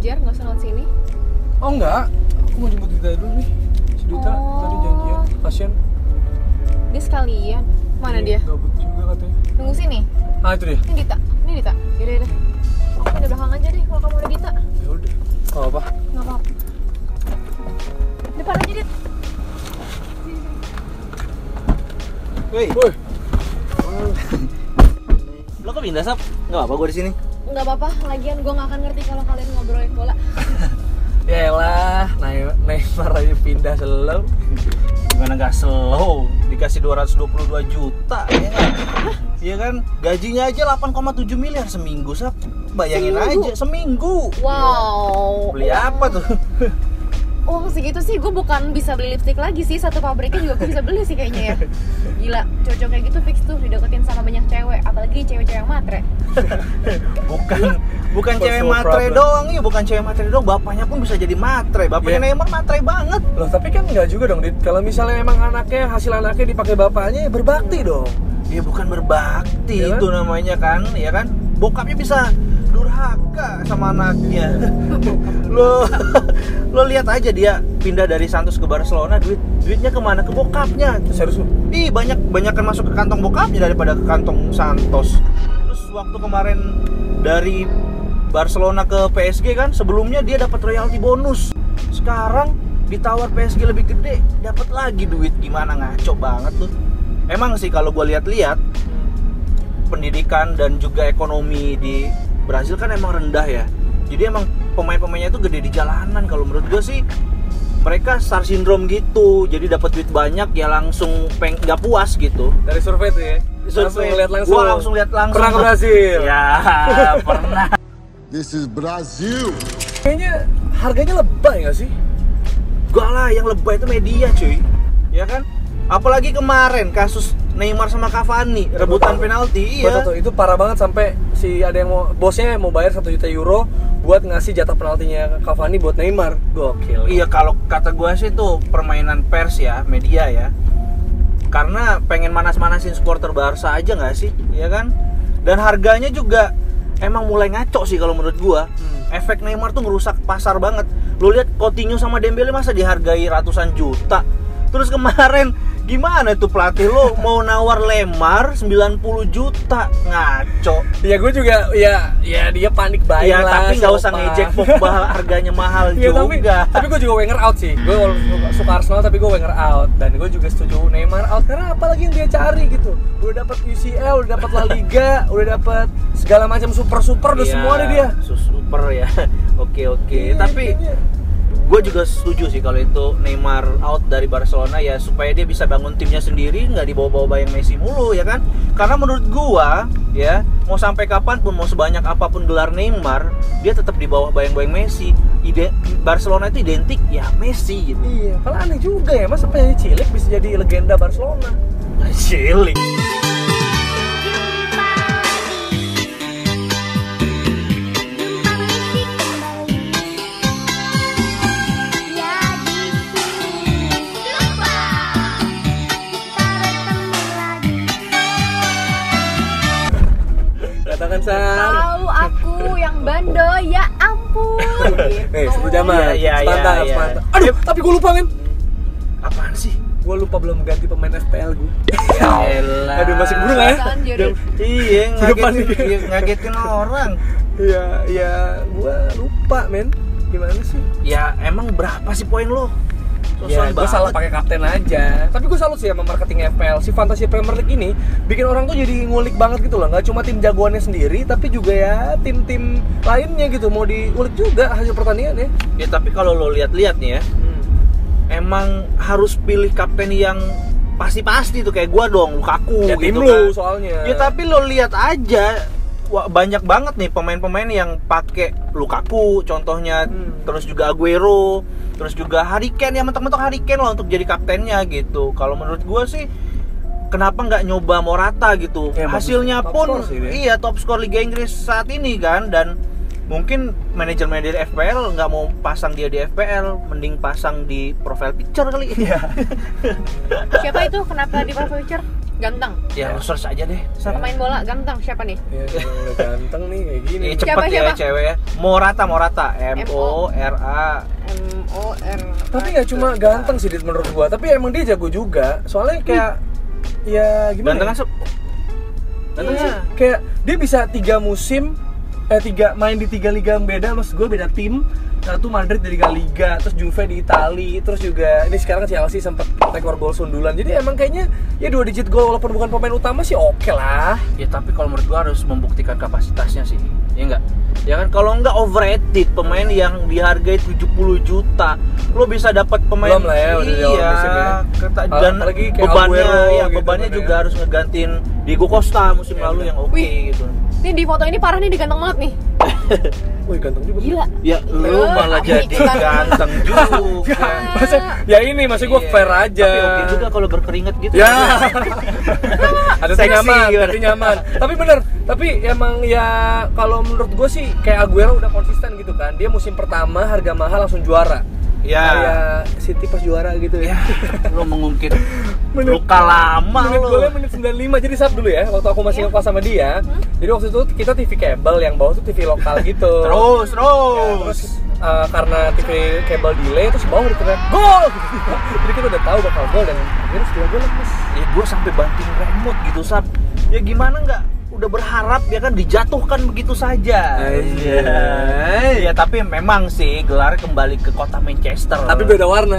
Jar, nggak usah lewat sini. Oh enggak, aku mau jemput Dita dulu nih. Si Dita tadi janjian, pasien. Dia sekalian. Mana dia? Gabut juga katanya. Tunggu sini. Ah itu dia. Ini Dita. Yaudah. Aku pindah belakang aja deh kalau kamu ada Dita. Ya udah. Oh apa? Nggak apa-apa. Depan aja, Dit. Woi. Woi. Lo kok pindah, Sap? Nggak apa-apa gue di sini. Nggak apa-apa. Lagian gue nggak akan ngerti kalau kalian ngobrolin bola. Yaelah, Neymar aja pindah slow. Gimana nggak slow? Dikasih 222 juta, ya kan? Iya kan? Gajinya aja 8,7 miliar seminggu, Sap. Bayangin aja, seminggu. Wow. Beli apa tuh? Uang segitu sih gue bukan bisa beli lipstick lagi sih. Satu pabriknya juga gue bisa beli sih kayaknya ya. Gila, cocok kayak gitu fix tuh dideketin sama banyak cewek. Apalagi cewek-cewek yang matre. Bukan cewek matre doang ya, bukan cewek matre doang, bapaknya pun bisa jadi matre. Bapaknya Neymar matre banget. Loh tapi kan enggak juga dong, Dit. Kalau misalnya emang hasil anaknya dipakai bapaknya, ya berbakti dong. Ya bukan berbakti, Ya kan? itu namanya kan, ya kan? Bokapnya bisa durhaka sama anaknya. lo lihat aja dia pindah dari Santos ke Barcelona, duitnya kemana? Ke bokapnya. Serius lu? Ih, banyakan masuk ke kantong bokapnya daripada ke kantong Santos. Terus waktu kemarin dari Barcelona ke PSG kan, sebelumnya dia dapat royalti bonus. Sekarang ditawar PSG lebih gede, dapat lagi duit. Gimana, ngaco banget tuh. Emang sih kalau gue lihat-lihat pendidikan dan juga ekonomi di Brazil kan emang rendah ya. Jadi emang pemain-pemainnya itu gede di jalanan. Kalau menurut gue sih mereka star syndrome gitu. Jadi dapat duit banyak ya langsung nggak puas gitu. Dari survei tuh ya? Survei. Gua langsung lihat langsung. Pernah ke Brazil? Ya, pernah. This is Brazil. Kayaknya harganya lebay nggak sih? Gak lah, yang lebay itu media cuy. Ya kan? Apalagi kemarin kasus Neymar sama Cavani rebutan penalti. Iya. Betul, itu parah banget sampai ada yang bosnya mau bayar 1 juta euro buat ngasih jatah penaltinya Cavani buat Neymar. Gokil. Iya, kalau kata gue sih itu permainan pers ya, media ya. Karena pengen manas-manasin supporter Barca aja nggak sih, ya kan? Dan harganya juga emang mulai ngaco sih kalau menurut gue. Efek Neymar tuh ngerusak pasar banget. Lu lihat Coutinho sama Dembele masa dihargai ratusan juta. Terus kemarin gimana tuh pelatih lo mau nawar Lemar 90 juta, ngaco. Ya gue juga ya dia panik banget Ya lah. tapi nggak usah ngejek Pogba, harganya mahal Ya, juga. tapi gue juga Wenger out sih. Gue suka Arsenal tapi gue Wenger out, dan gue juga setuju Neymar out karena apalagi yang dia cari gitu. Udah dapat UCL, udah dapat La Liga, udah dapat segala macam super udah semua deh dia. Super ya. Oke. Iya, Tapi gue juga setuju sih kalau itu Neymar out dari Barcelona ya, supaya dia bisa bangun timnya sendiri, nggak dibawa-bawa bayang Messi mulu ya kan. Karena menurut gue ya, mau sampai kapanpun, mau sebanyak apapun gelar Neymar, dia tetap di bawah bayang-bayang Messi. Barcelona itu identik ya Messi gitu. Iya, kalau aneh juga ya, masa penyanyi cilik bisa jadi legenda Barcelona. Cilik. Katakan San. Tahu aku yang bando, ya ampun. Nih, sebelum zaman. Iya. Semangat. Aduh, tapi gue lupa men. Apaan sih? Gue lupa belum ganti pemain FPL gue. Ya elah. Aduh, masih keburu nggak ya? Iya, panik. ngagetin orang. Iya, gue lupa men. Gimana sih? Ya emang berapa sih poin lo? Ya, gue salah pakai kapten aja. Tapi gue salut sih sama marketing FPL. Si Fantasy Premier League ini bikin orang tuh jadi ngulik banget gitu loh. Gak cuma tim jagoannya sendiri, tapi juga ya tim-tim lainnya gitu. Mau diulik juga hasil pertandingannya. Ya tapi kalau lo lihat-lihat nih ya, emang harus pilih kapten yang pasti-pasti tuh, kayak gua dong, Lukaku Ya, gitu tim lu kan. soalnya. Ya tapi lo lihat aja, banyak banget nih pemain-pemain yang pakai Lukaku contohnya, terus juga Aguero, terus juga Harry Kane, ya mentok-mentok Harry Kane lah untuk jadi kaptennya gitu. Kalau menurut gua sih kenapa nggak nyoba Morata gitu? Ya, hasilnya top pun score sih dia. iya top skor Liga Inggris saat ini kan, dan mungkin manajer-manajer FPL nggak mau pasang dia di FPL, mending pasang di profile picture kali. Iya. Siapa itu? Kenapa di profile picture? Ganteng. Ya lu search aja deh. Pemain bola ganteng siapa nih? Ya udah ganteng nih kayak gini. Cepet Siapa? ya cewek ya. Morata MORA. MOR. Tapi ya cuma ganteng sih menurut gua, tapi emang dia jago juga. Soalnya kayak ya gimana? Ganteng ya? asup. Ganteng Iya, sih. kayak dia bisa 3 musim main di 3 liga yang beda, maksud gue beda tim. Satu Madrid di Liga, terus Juve di Itali, terus juga ini sekarang Chelsea sempat rekor gol sundulan. Jadi emang kayaknya ya 2 digit gol walaupun bukan pemain utama sih oke lah. Ya tapi kalau menurut gua harus membuktikan kapasitasnya sih. Ya enggak? Ya kan kalau enggak overrated pemain yang dihargai 70 juta. Lo bisa dapat pemain Belum lah ya, udah di awal musim ya. Dan Apalagi kayak bebannya Aguero ya gitu bebannya kan juga ya. harus ngegantiin Diego Costa musim lalu yang oke Wih. gitu. Nih di foto ini parah nih, diganteng banget nih. Wih ganteng juga. Gila. Ya lu malah Tapi jadi kan- ganteng juga. Ya ini maksud gue Iya. fair aja. Tapi oke juga kalau berkeringat gitu. Ya. Ada tuh Seksi nyaman, gimana? tapi nyaman. Tapi bener, tapi emang ya kalau menurut gue sih kayak Aguero udah konsisten gitu kan. Dia musim pertama harga mahal langsung juara. Ya. Kayak City pas juara gitu ya. Lu mengungkit Menit- luka lama menit lu. golnya menit 95, jadi sub dulu ya waktu aku masih Iya. ngekos sama dia. Jadi waktu itu kita TV kabel, yang bawah tuh TV lokal gitu. Terus. Ya, terus karena TV kabel delay terus bawah diteriak gol. Jadi kita udah tahu bakal gol dan akhirnya setelah gol lemes. Ya gue sampai banting remote gitu Sab. Ya gimana nggak udah berharap ya kan dijatuhkan begitu saja. Anjay. Ya tapi memang sih gelar kembali ke kota Manchester. Tapi beda warna.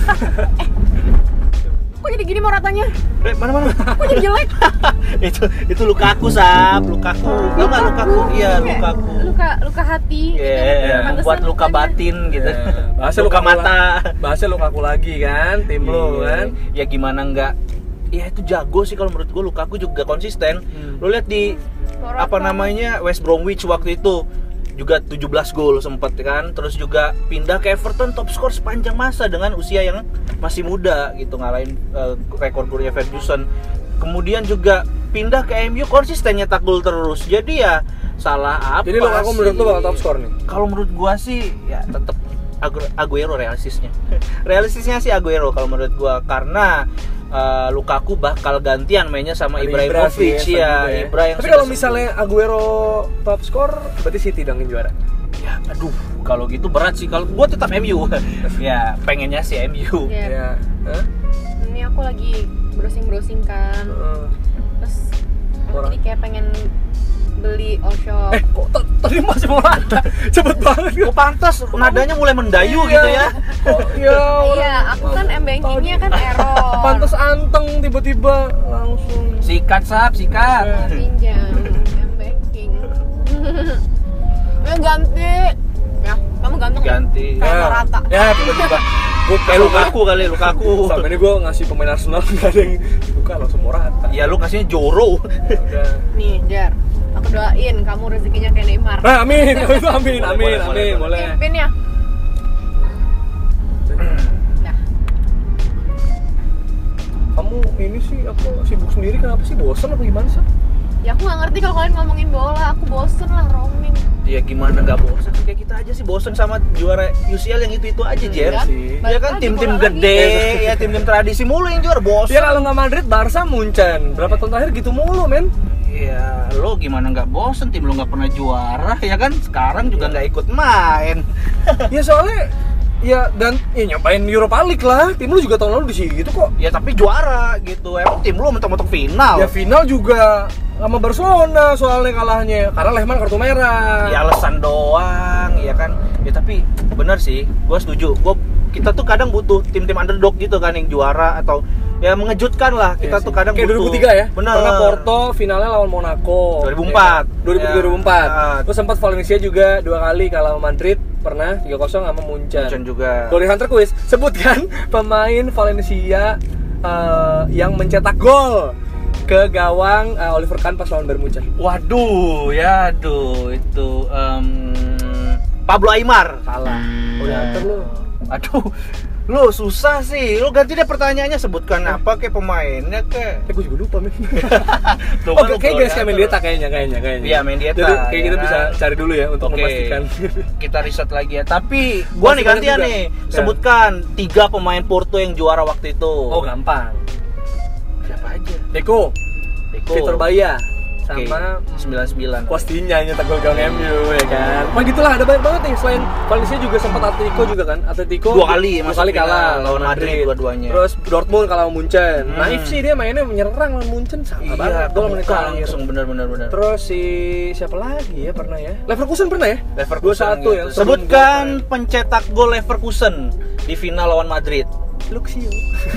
Kok jadi gini Moratanya? Mana? Kok jadi jelek? itu Lukaku Sab, Lukaku. Tau nggak Lukaku? Iya Lukaku. Luka hati. Iya, Pantesan buat luka mukanya. batin gitu. Bahasa Luka mata. Bahasa Lukaku lagi kan, tim lo kan. Ya gimana nggak? Ya itu jago sih kalau menurut gue. Lukaku juga konsisten. Lo lihat di Morata. apa namanya West Bromwich waktu itu juga 17 gol sempet kan. Terus juga pindah ke Everton, top skor sepanjang masa dengan usia yang masih muda gitu, ngalahin rekor golnya Ferguson. Kemudian juga pindah ke MU, konsisten nyetak gol terus. Jadi ya salah apa? Jadi Lukaku menurut lo sih? bakal top skor nih? Kalau menurut gua sih ya tetap Aguero realistisnya. Realistisnya sih Aguero kalau menurut gua, karena Lukaku bakal gantian mainnya sama Ada Ibrahimovic sih, ya. selanjutnya. Ibra yang Tapi sudah kalau sembuh. misalnya Aguero top skor, berarti City dong yang juara. ya aduh kalau gitu berat sih. Kalau gua tetap MU. Ya pengennya sih MU. Iya. Ya. Hah? Ini aku lagi browsing kan. Terus aku Orang. jadi kayak pengen beli all shop. Kok tadi masih mau rata? Cepet banget Oh pantas nadanya mulai mendayu Iya. gitu ya. Oh, iya. Iya, aku kan m-bankingnya kan error. Pantas anteng tiba-tiba langsung. Sikat Sab, sikat. Pinjam m-banking. Ganti. Ya, kamu ganteng. Ganti. Kayak Morata. Ya, tiba-tiba. Gue Kayak Lukaku kali, Lukaku. Selama ini gue ngasih pemain Arsenal nggak ada yang suka, langsung mau rata. Ya lu kasihnya Joro. Udah. Nih, Jar. Aku doain kamu rezekinya kayak Neymar. Nah, amin, itu amin, Boleh, amin, boleh. amin, boleh. Pin ya. Nah, Kamu ini sih apa sibuk sendiri, kenapa sih, bosan apa gimana sih? ya aku nggak ngerti kalau kalian ngomongin bola. Aku bosen lah roaming. Ya gimana nggak bosan, kayak kita aja sih bosan sama juara UCL yang itu aja Jer. Kan? sih. Ya kan Balik tim-tim lagi, bola gede, ya tim-tim tradisi mulu yang juara bosan. Ya kalau nggak Madrid, Barca, Munchen. Berapa tahun terakhir gitu mulu, men. Ya lo gimana nggak bosan, tim lo nggak pernah juara ya kan, sekarang juga nggak ikut main. Ya soalnya ya dan ya nyobain Europa League lah. Tim lu juga tahun lalu di situ kok. Ya tapi juara gitu, emang tim lo mentok-mentok final. Ya final juga sama Barcelona soalnya kalahnya karena Lehmann kartu merah. Ya alasan doang, ya kan. Ya tapi benar sih, gue setuju. Kita tuh kadang butuh tim-tim underdog gitu kan yang juara atau ya mengejutkan lah. Kita Iya tuh sih. kadang kayak butuh. 2003 ya. Benar. Pernah Porto finalnya lawan Monaco. 2004. 2004. Ya. Terus sempat Valencia juga 2 kali kalah sama Madrid, pernah 3-0 sama Munchen. Munchen juga. Gol di Hunter Quiz, sebutkan pemain Valencia yang mencetak gol ke gawang Oliver Kahn pas lawan Bayern Munchen. Waduh, ya aduh itu Pablo Aimar. Salah. Udah Hunter lu. Aduh, lu susah sih. Lu ganti deh pertanyaannya, sebutkan apa kayak pemainnya kayak. Gue juga lupa, men. Tuh Oh, kan lu kayak guys kayak Gladiator. Mendieta kayaknya. Iya, Mendieta, Jadi kayak ya kita kan? bisa cari dulu ya untuk Oke, memastikan. kita riset lagi ya. Tapi gua nih Masih gantian banyak nih. juga. Sebutkan 3 pemain Porto yang juara waktu itu. Oh, gampang. Siapa aja? Deco, Victor Baya, sama 99. Costinya nyetak gol gawang MU ya kan. Wah gitulah, ada banyak banget nih. Selain Valencia juga sempat Atletico juga kan. Atletico 2 kali kalah lawan Madrid dua-duanya. Terus Dortmund kalah lawan Munchen. Naif sih dia mainnya menyerang lawan Munchen sama banget. Gol menit langsung benar. Terus si siapa lagi ya pernah ya? Leverkusen pernah ya? Leverkusen 2-1 ya. gitu. Sebutkan pencetak gol Leverkusen di final lawan Madrid. Luxio.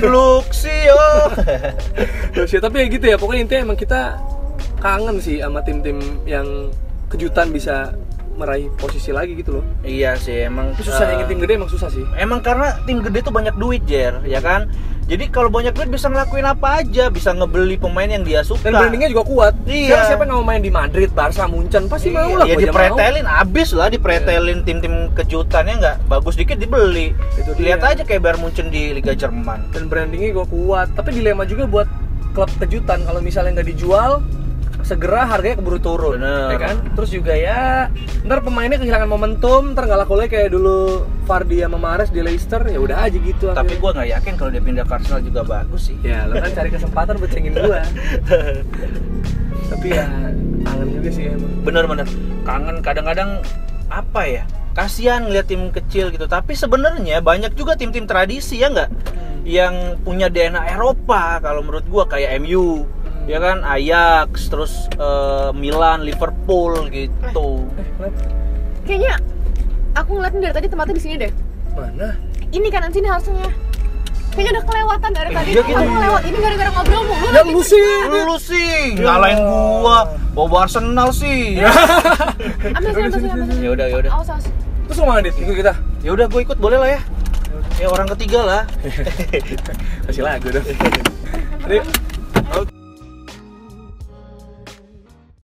Terus ya, tapi ya gitu ya. Pokoknya intinya emang kita kangen sih sama tim-tim yang kejutan bisa meraih posisi lagi gitu loh. Iya sih, emang susah yang tim gede, emang susah sih. Emang karena tim gede tuh banyak duit, Jer, ya kan? Jadi kalau banyak duit bisa ngelakuin apa aja, bisa ngebeli pemain yang dia suka. Dan brandingnya juga kuat. Iya. Siapa yang mau main di Madrid, Barca, Munchen pasti mau lah. Ya dipretelin, abis lah dipretelin tim-tim kejutannya nggak bagus dikit dibeli. Itu lihat dia. aja kayak Bayern Munchen di Liga Jerman. Dan brandingnya juga kuat. Tapi dilema juga buat klub kejutan kalau misalnya nggak dijual, segera harganya keburu turun. Bener. Ya kan? Terus juga ya ntar pemainnya kehilangan momentum, ntar nggak laku lagi kayak dulu Vardy sama Mahrez di Leicester, ya udah aja gitu. Tapi gua nggak yakin kalau dia pindah ke Arsenal juga bagus sih. Ya lo kan cari kesempatan buat cengin gua. Tapi ya kangen juga sih emang. Bener-bener kangen, kadang-kadang apa ya, kasihan ngeliat tim kecil gitu. Tapi sebenarnya banyak juga tim-tim tradisi ya nggak, yang punya DNA Eropa kalau menurut gua, kayak MU ya kan, Ajax, terus Milan, Liverpool gitu. Kayaknya aku ngeliatin dari tadi tempatnya di sini deh. Mana? Ini kanan sini harusnya. Kayaknya udah kelewatan dari tadi. Iya gitu. Aku lewat ini gara-gara ngobrol mulu. Ya lu sih. Lu sih ngalahin gua, bawa Arsenal sih. Ambil sini. Ya udah. Awas. Terus lo mana Dit? Ikut kita? Ya udah, gue ikut boleh lah ya. Ya orang ketiga lah. Kasih lagu dong.